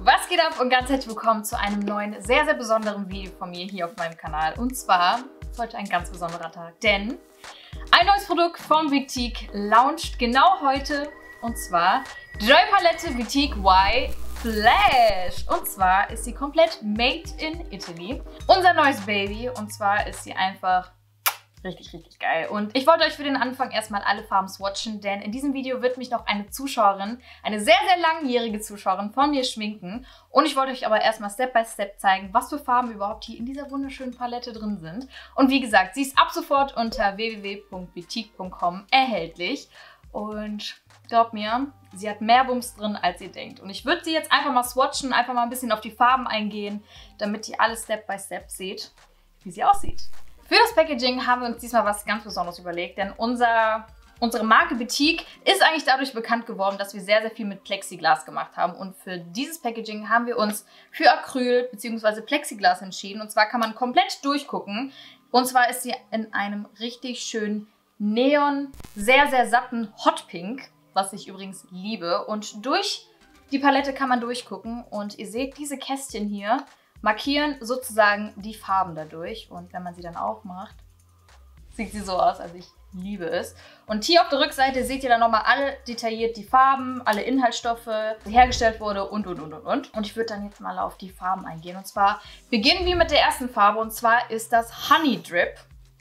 Was geht ab und ganz herzlich willkommen zu einem neuen, sehr, sehr besonderen Video von mir hier auf meinem Kanal. Und zwar ist heute ein ganz besonderer Tag, denn ein neues Produkt vom Vitique launcht genau heute. Und zwar die neue Palette Vitique Y Flash. Und zwar ist sie komplett made in Italy. Unser neues Baby. Und zwar ist sie einfach richtig, richtig geil. Und ich wollte euch für den Anfang erstmal alle Farben swatchen, denn in diesem Video wird mich noch eine Zuschauerin, eine sehr, sehr langjährige Zuschauerin von mir schminken. Und ich wollte euch aber erstmal Step by Step zeigen, was für Farben überhaupt hier in dieser wunderschönen Palette drin sind. Und wie gesagt, sie ist ab sofort unter www.vitique.com erhältlich. Und glaubt mir, sie hat mehr Bums drin, als ihr denkt. Und ich würde sie jetzt einfach mal swatchen, einfach mal ein bisschen auf die Farben eingehen, damit ihr alles Step by Step seht, wie sie aussieht. Für das Packaging haben wir uns diesmal was ganz Besonderes überlegt, denn unsere Marke Vitique ist eigentlich dadurch bekannt geworden, dass wir sehr, sehr viel mit Plexiglas gemacht haben. Und für dieses Packaging haben wir uns für Acryl bzw. Plexiglas entschieden. Und zwar kann man komplett durchgucken. Und zwar ist sie in einem richtig schönen Neon, sehr, sehr satten Hot Pink, was ich übrigens liebe. Und durch die Palette kann man durchgucken. Und ihr seht diese Kästchen hier markieren sozusagen die Farben dadurch. Und wenn man sie dann aufmacht, sieht sie so aus. Also ich liebe es. Und hier auf der Rückseite seht ihr dann nochmal alle detailliert die Farben, alle Inhaltsstoffe, die hergestellt wurde und. Und ich würde dann jetzt mal auf die Farben eingehen. Und zwar beginnen wir mit der ersten Farbe. Und zwar ist das Honey Drip.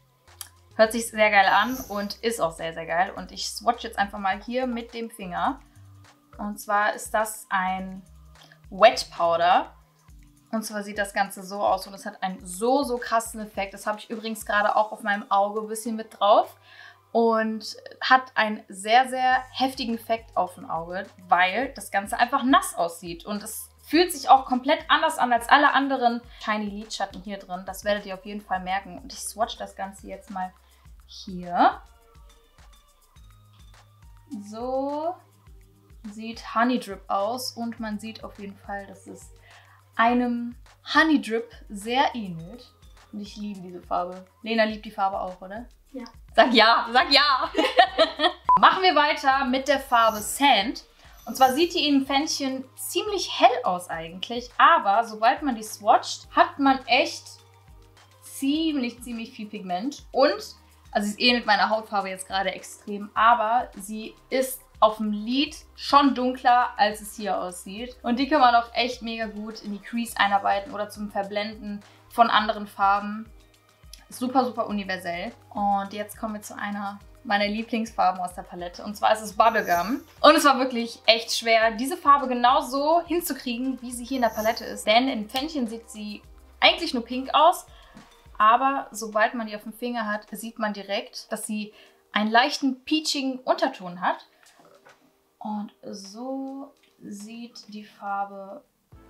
Hört sich sehr geil an und ist auch sehr, sehr geil. Und ich swatch jetzt einfach mal hier mit dem Finger. Und zwar ist das ein Wet Powder. Und zwar sieht das Ganze so aus und es hat einen so krassen Effekt. Das habe ich übrigens gerade auch auf meinem Auge ein bisschen mit drauf. Und hat einen sehr, sehr heftigen Effekt auf dem Auge, weil das Ganze einfach nass aussieht. Und es fühlt sich auch komplett anders an als alle anderen Shiny Lidschatten hier drin. Das werdet ihr auf jeden Fall merken. Und ich swatch das Ganze jetzt mal hier. So sieht Honey Drip aus. Und man sieht auf jeden Fall, dass es einem Honey Drip sehr ähnelt. Und ich liebe diese Farbe. Lena liebt die Farbe auch, oder? Ja. Sag ja, sag ja! Machen wir weiter mit der Farbe Sand. Und zwar sieht die in Pfännchen ziemlich hell aus eigentlich. Aber sobald man die swatcht, hat man echt ziemlich viel Pigment. Und, also sie ähnelt meiner Hautfarbe jetzt gerade extrem, aber sie ist auf dem Lid schon dunkler, als es hier aussieht. Und die kann man auch echt mega gut in die Crease einarbeiten oder zum Verblenden von anderen Farben. Super universell. Und jetzt kommen wir zu einer meiner Lieblingsfarben aus der Palette. Und zwar ist es Bubblegum. Und es war wirklich echt schwer, diese Farbe genau so hinzukriegen, wie sie hier in der Palette ist. Denn in Pfännchen sieht sie eigentlich nur pink aus. Aber sobald man die auf dem Finger hat, sieht man direkt, dass sie einen leichten peachigen Unterton hat. Und so sieht die Farbe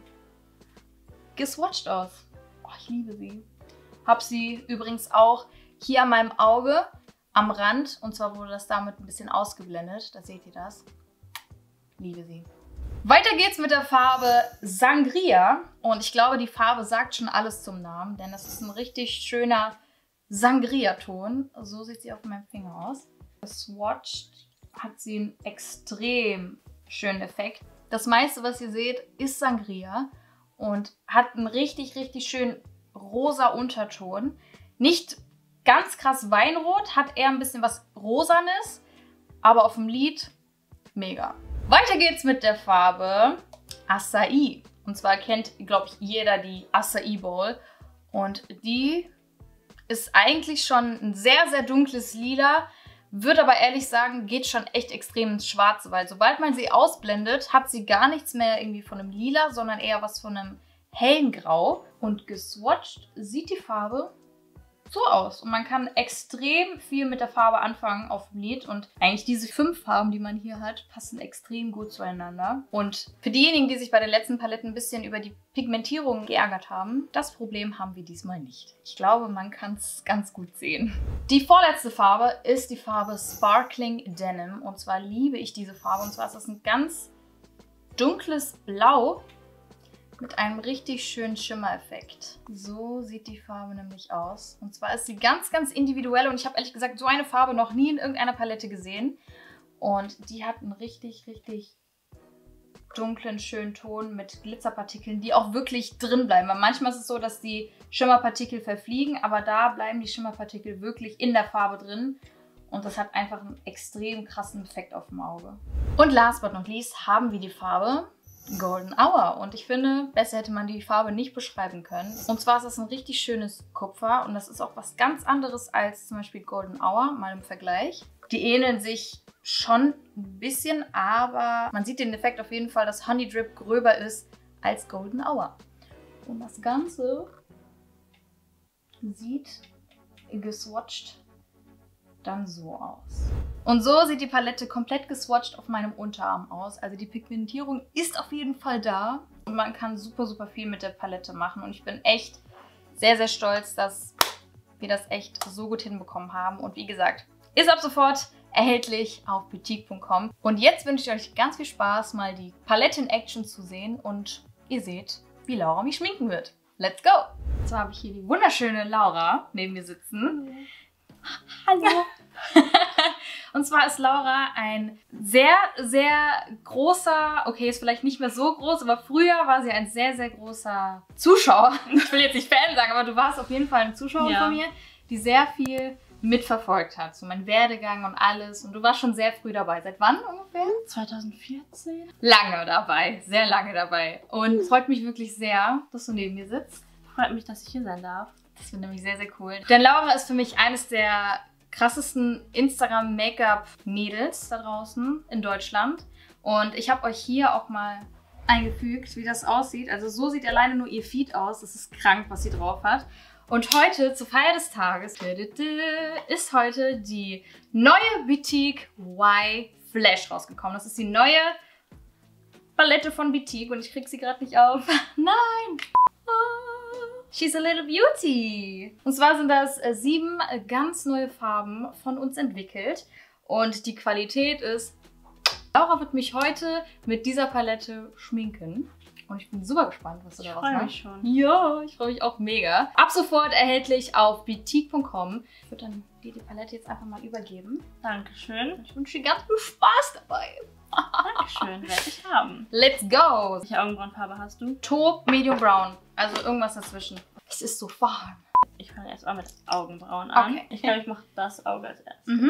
geswatcht aus. Oh, ich liebe sie. Habe sie übrigens auch hier an meinem Auge am Rand. Und zwar wurde das damit ein bisschen ausgeblendet. Da seht ihr das. Liebe sie. Weiter geht's mit der Farbe Sangria. Und ich glaube, die Farbe sagt schon alles zum Namen. Denn das ist ein richtig schöner Sangria-Ton. So sieht sie auf meinem Finger aus. Swatcht hat sie einen extrem schönen Effekt. Das meiste, was ihr seht, ist Sangria und hat einen richtig schönen rosa Unterton. Nicht ganz krass Weinrot, hat eher ein bisschen was Rosanes, aber auf dem Lid mega. Weiter geht's mit der Farbe Acai. Und zwar kennt, glaube ich, jeder die Acai Bowl. Und die ist eigentlich schon ein sehr dunkles Lila. Würde aber ehrlich sagen, geht schon echt extrem ins Schwarze, weil sobald man sie ausblendet, hat sie gar nichts mehr irgendwie von einem Lila, sondern eher was von einem hellen Grau. Und geswatcht sieht die Farbe so aus. Und man kann extrem viel mit der Farbe anfangen auf dem Lid. Und eigentlich diese 5 Farben, die man hier hat, passen extrem gut zueinander. Und für diejenigen, die sich bei den letzten Paletten ein bisschen über die Pigmentierung geärgert haben, das Problem haben wir diesmal nicht. Ich glaube, man kann es ganz gut sehen. Die vorletzte Farbe ist die Farbe Sparkling Denim. Und zwar liebe ich diese Farbe. Und zwar ist das ein ganz dunkles Blau mit einem richtig schönen Schimmereffekt. So sieht die Farbe nämlich aus. Und zwar ist sie ganz individuell und ich habe ehrlich gesagt so eine Farbe noch nie in irgendeiner Palette gesehen. Und die hat einen richtig dunklen, schönen Ton mit Glitzerpartikeln, die auch wirklich drin bleiben. Weil manchmal ist es so, dass die Schimmerpartikel verfliegen, aber da bleiben die Schimmerpartikel wirklich in der Farbe drin. Und das hat einfach einen extrem krassen Effekt auf dem Auge. Und last but not least haben wir die Farbe Golden Hour. Und ich finde, besser hätte man die Farbe nicht beschreiben können. Und zwar ist es ein richtig schönes Kupfer. Und das ist auch was ganz anderes als zum Beispiel Golden Hour, mal im Vergleich. Die ähneln sich schon ein bisschen, aber man sieht den Effekt auf jeden Fall, dass Honey Drip gröber ist als Golden Hour. Und das Ganze sieht geswatcht dann so aus. Und so sieht die Palette komplett geswatcht auf meinem Unterarm aus. Also die Pigmentierung ist auf jeden Fall da und man kann super, super viel mit der Palette machen. Und ich bin echt sehr, sehr stolz, dass wir das echt so gut hinbekommen haben. Und wie gesagt, ist ab sofort erhältlich auf boutique.com. Und jetzt wünsche ich euch ganz viel Spaß, mal die Palette in Action zu sehen. Und ihr seht, wie Laura mich schminken wird. Let's go! Und zwar habe ich hier die wunderschöne Laura neben mir sitzen. Hallo! Und zwar ist Laura ein sehr, sehr großer, okay, ist vielleicht nicht mehr so groß, aber früher war sie ein sehr, sehr großer Zuschauer. Ich will jetzt nicht Fan sagen, aber du warst auf jeden Fall eine Zuschauerin von mir, die sehr viel mitverfolgt hat. So mein Werdegang und alles. Und du warst schon sehr früh dabei. Seit wann ungefähr? 2014. Lange dabei, sehr lange dabei. Und es freut mich wirklich sehr, dass du neben mir sitzt. Freut mich, dass ich hier sein darf. Das finde ich sehr, sehr cool. Denn Laura ist für mich eines der krassesten Instagram-Make-up-Mädels da draußen in Deutschland. Und ich habe euch hier auch mal eingefügt, wie das aussieht. Also so sieht alleine nur ihr Feed aus. Das ist krank, was sie drauf hat. Und heute, zur Feier des Tages, ist heute die neue Boutique Y Flash rausgekommen. Das ist die neue Palette von Boutique und ich krieg sie gerade nicht auf. Nein! She's a little beauty. Und zwar sind das 7 ganz neue Farben von uns entwickelt. Und die Qualität ist... Laura wird mich heute mit dieser Palette schminken. Und ich bin super gespannt, was du daraus machst. Ich freue mich schon. Ja, ich freue mich auch mega. Ab sofort erhältlich auf boutique.com. Ich würde dann dir die Palette jetzt einfach mal übergeben. Dankeschön. Ich wünsche dir ganz viel Spaß dabei. Dankeschön, werde ich haben. Let's go! Welche Augenbrauenfarbe hast du? Taupe Medium Brown. Also irgendwas dazwischen. Es ist so warm. Ich fange erst mal mit Augenbrauen an. Okay. Ich glaube, ich mache das Auge als erstes. Mhm.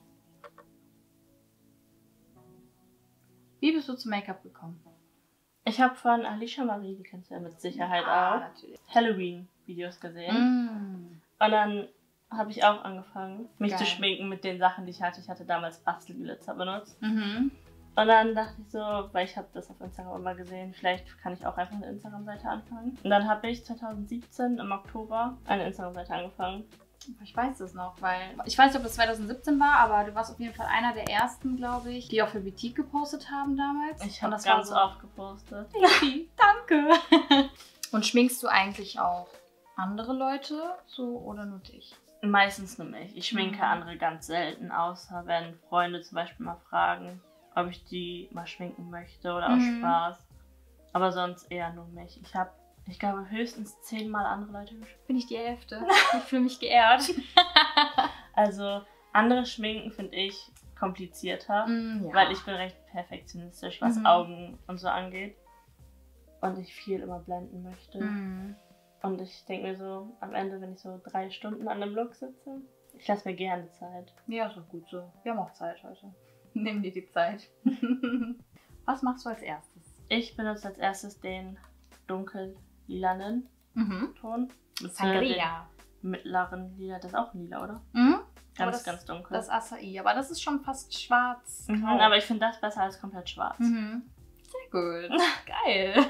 Wie bist du zum Make-up gekommen? Ich habe von Alicia Marie, die kennst du ja mit Sicherheit auch, natürlich. Halloween-Videos gesehen. Und dann habe ich auch angefangen, mich zu schminken mit den Sachen, die ich hatte. Ich hatte damals Bastelglitzer benutzt. Und dann dachte ich so, weil ich habe das auf Instagram immer gesehen, vielleicht kann ich auch einfach eine Instagram-Seite anfangen. Und dann habe ich 2017 im Oktober eine Instagram-Seite angefangen. Ich weiß das noch, weil ich weiß nicht, ob das 2017 war, aber du warst auf jeden Fall einer der ersten, glaube ich, die auch für Boutique gepostet haben damals. Ich habe das ganz oft gepostet. Danke! Und schminkst du eigentlich auch andere Leute so oder nur dich? Meistens nur mich. Ich schminke andere ganz selten, außer wenn Freunde zum Beispiel mal fragen, ob ich die mal schminken möchte oder aus Spaß. Aber sonst eher nur mich. Ich glaube, höchstens 10 Mal andere Leute geschminkt. Bin ich die Hälfte? Ich fühle mich geehrt. Also, andere schminken finde ich komplizierter, weil ich bin recht perfektionistisch, was Augen und so angeht. Und ich viel immer blenden möchte. Und ich denke mir so, am Ende, wenn ich so 3 Stunden an einem Look sitze, ich lasse mir gerne Zeit. Ja, ist doch gut so. Wir haben auch Zeit heute. Nimm dir die Zeit. Was machst du als erstes? Ich benutze als erstes den dunkel-lilanen Ton. Sangria. Mittleren Lila, das ist auch ein Lila, oder? Ganz, ganz dunkel. Das Acai, aber das ist schon fast schwarz. Aber ich finde das besser als komplett schwarz. Sehr gut. Geil.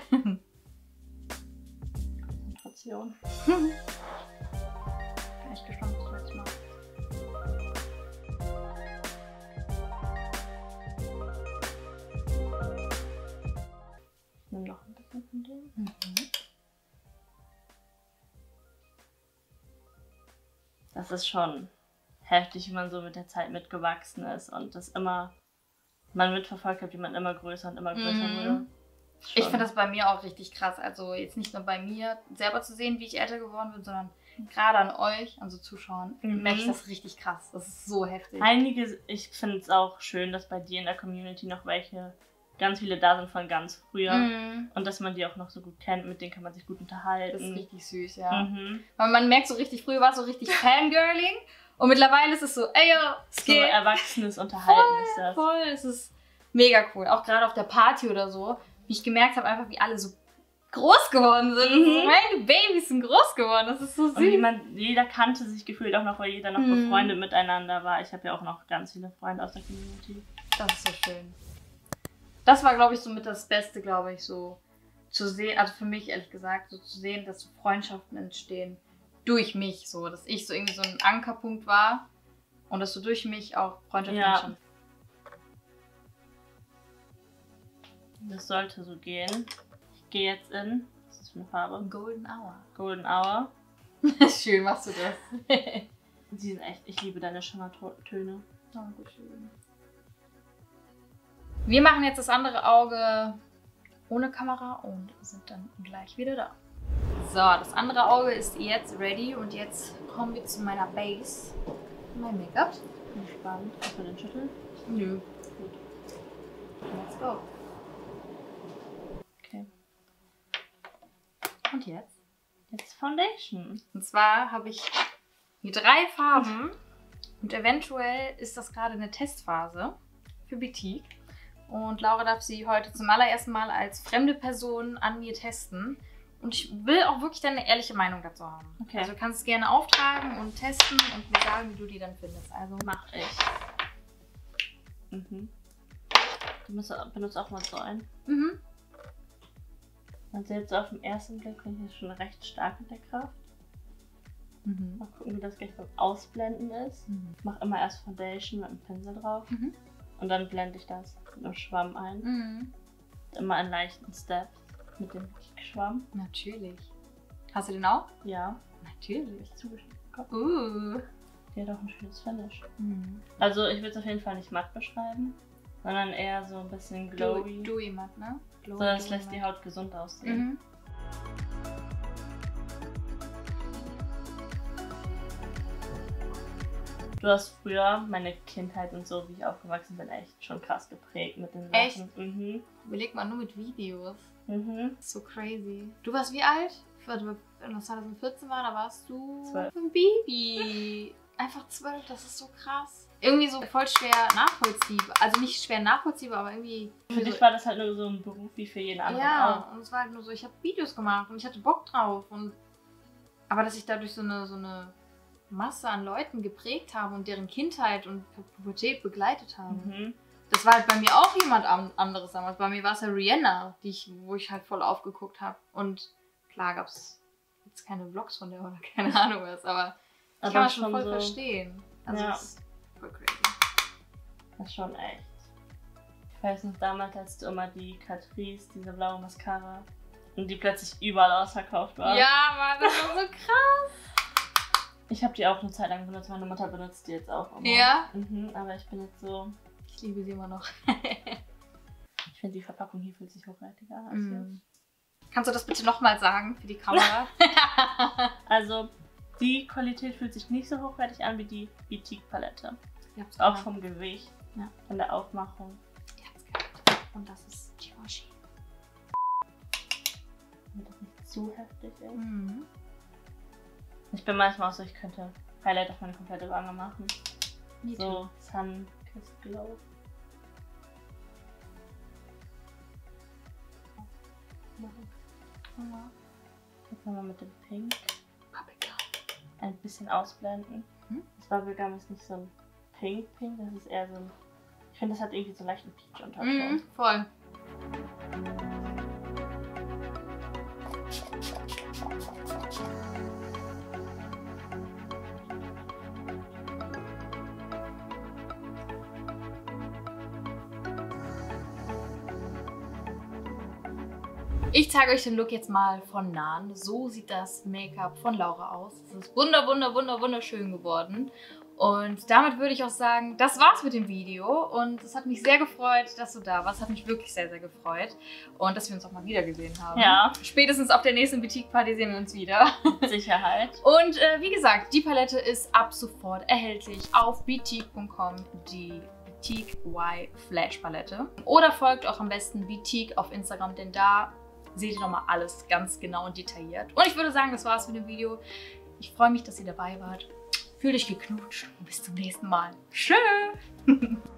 Konzentration. Bin echt gespannt, was du jetzt machst. Nimm noch ein bisschen von dem. Das ist schon heftig, wie man so mit der Zeit mitgewachsen ist und das immer, man mitverfolgt hat, wie man immer größer und immer größer wurde. Ich finde das bei mir auch richtig krass. Also jetzt nicht nur bei mir selber zu sehen, wie ich älter geworden bin, sondern gerade an euch, an so Zuschauern, merke ich das richtig krass. Das ist so heftig. Ich finde es auch schön, dass bei dir in der Community noch welche ganz viele da sind von ganz früher. Und dass man die auch noch so gut kennt, mit denen kann man sich gut unterhalten. Das ist richtig süß, ja. Weil man merkt so richtig, früher war es so richtig Fangirling und mittlerweile ist es so, ey, yo, so erwachsenes Unterhalten ist das. Voll, es ist mega cool. Auch gerade auf der Party oder so, wie ich gemerkt habe, einfach wie alle so groß geworden sind. Meine Babys sind groß geworden, das ist so süß. Und jeder kannte sich gefühlt auch noch, weil jeder noch befreundet miteinander war. Ich habe ja auch noch ganz viele Freunde aus der Community. Das ist so schön. Das war, glaube ich, somit das Beste, glaube ich, so zu sehen, also für mich ehrlich gesagt, so zu sehen, dass so Freundschaften entstehen durch mich, so, dass ich so irgendwie so ein Ankerpunkt war und dass so durch mich auch Freundschaften entstehen. Das sollte so gehen. Ich gehe jetzt in, was ist das für eine Farbe? Golden Hour. Golden Hour. Schön machst du das. Die sind echt, ich liebe deine Schimmertöne. Dankeschön. Wir machen jetzt das andere Auge ohne Kamera und sind dann gleich wieder da. So, das andere Auge ist jetzt ready und jetzt kommen wir zu meiner Base. Mein Make-up. Bin gespannt. Hast du den Schüttel? Nö. Gut. Let's go. Okay. Und jetzt? Jetzt Foundation. Und zwar habe ich hier 3 Farben und eventuell ist das gerade eine Testphase für Boutique. Und Laura darf sie heute zum allerersten Mal als fremde Person an mir testen. Und ich will auch wirklich deine ehrliche Meinung dazu haben. Okay. Also du kannst es gerne auftragen und testen und mir sagen, wie du die dann findest. Also mach ich. Du benutzt auch mal so einen. Also jetzt auf den ersten Blick bin ich schon recht stark mit der Kraft. Mal gucken, wie das gleich beim Ausblenden ist. Ich mache immer erst Foundation mit einem Pinsel drauf. Und dann blende ich das mit einem Schwamm ein. Immer einen leichten Step mit dem Schwamm. Natürlich. Hast du den auch? Ja. Natürlich. Zugeschnitten. Der hat auch ein schönes Finish. Also ich würde es auf jeden Fall nicht matt beschreiben, sondern eher so ein bisschen glowy. Dewy matt, ne? So, das lässt die Haut gesund aussehen. Du hast früher meine Kindheit und so, wie ich aufgewachsen bin, echt schon krass geprägt mit den Sachen. Echt? Überleg mal nur mit Videos. So crazy. Du warst wie alt? Wenn das 2014 war, da warst du 12. Ein Baby. Einfach 12, das ist so krass. Irgendwie so voll schwer nachvollziehbar. Also nicht schwer nachvollziehbar, aber irgendwie... Für dich war das halt nur so ein Beruf wie für jeden anderen auch. Ja, und es war halt nur so, ich habe Videos gemacht und ich hatte Bock drauf. Aber dass ich dadurch so eine Masse an Leuten geprägt habe und deren Kindheit und Pubertät begleitet habe. Das war halt bei mir auch jemand anderes damals. Bei mir war es ja Rihanna, wo ich halt voll aufgeguckt habe. Und klar gab es jetzt keine Vlogs von der oder keine Ahnung was, aber ich kann das schon voll verstehen. Also es ist voll crazy. Das ist schon echt. Ich weiß noch damals, als du immer die Catrice, diese blaue Mascara, und die plötzlich überall ausverkauft war. Ja, Mann, das war so krass. Ich habe die auch eine Zeit lang benutzt, meine Mutter benutzt die jetzt auch immer. Ja? Aber ich bin jetzt so... Ich liebe sie immer noch. Ich finde, die Verpackung hier fühlt sich hochwertiger an als hier. Kannst du das bitte nochmal sagen für die Kamera? Also, die Qualität fühlt sich nicht so hochwertig an wie die Boutique-Palette. Auch vom Gewicht, von der Aufmachung. Und das ist Givenchy. Damit das nicht zu heftig ist. Ich bin manchmal auch so, ich könnte Highlight auf meine komplette Wange machen. So Sun Kissed Glow. Jetzt nochmal mit dem Pink ein bisschen ausblenden. Das Bubblegum ist nicht so ein Pink, das ist eher so ein... Ich finde, das hat irgendwie so einen leichten Peach-Unterton. Voll. Ich zeige euch den Look jetzt mal von nahen. So sieht das Make-up von Laura aus. Es ist wunderschön geworden. Und damit würde ich auch sagen, das war's mit dem Video. Und es hat mich sehr gefreut, dass du da warst. Hat mich wirklich sehr gefreut. Und dass wir uns auch mal wieder gesehen haben. Ja. Spätestens auf der nächsten Boutique-Party sehen wir uns wieder. Mit Sicherheit. Und wie gesagt, die Palette ist ab sofort erhältlich auf boutique.com. Die Victique Y Flash Palette. Oder folgt auch am besten Victique auf Instagram, denn da seht ihr nochmal alles ganz genau und detailliert. Und ich würde sagen, das war's mit dem Video. Ich freue mich, dass ihr dabei wart. Fühlt euch geknutscht und bis zum nächsten Mal. Tschüss!